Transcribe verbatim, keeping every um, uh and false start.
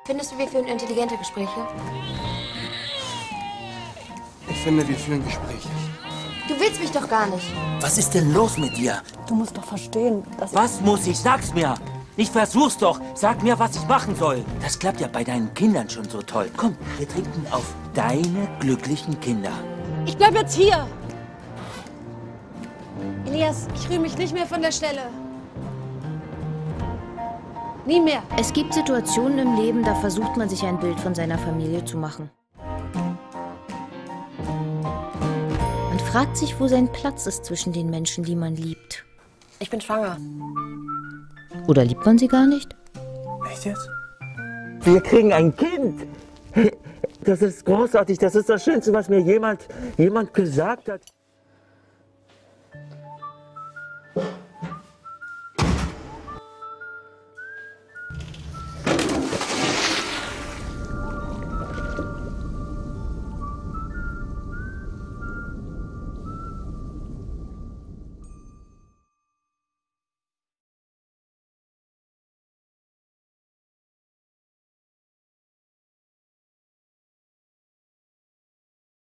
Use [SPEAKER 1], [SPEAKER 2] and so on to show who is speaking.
[SPEAKER 1] Findest du, wir führen intelligente Gespräche?
[SPEAKER 2] Ich finde, wir führen Gespräche.
[SPEAKER 1] Du willst mich doch gar nicht.
[SPEAKER 3] Was ist denn los mit dir?
[SPEAKER 4] Du musst doch verstehen, dass...
[SPEAKER 3] Was muss ich? Sag's mir! Ich versuch's doch! Sag mir, was ich machen soll! Das klappt ja bei deinen Kindern schon so toll. Komm, wir trinken auf deine glücklichen Kinder.
[SPEAKER 4] Ich bleib jetzt hier! Elias, ich rühre mich nicht mehr von der Stelle. Nie mehr.
[SPEAKER 1] Es gibt Situationen im Leben, da versucht man sich ein Bild von seiner Familie zu machen. Man fragt sich, wo sein Platz ist zwischen den Menschen, die man liebt.
[SPEAKER 4] Ich bin schwanger.
[SPEAKER 1] Oder liebt man sie gar nicht?
[SPEAKER 2] Echt jetzt?
[SPEAKER 3] Wir kriegen ein Kind! Das ist großartig, das ist das Schönste, was mir jemand, jemand gesagt hat.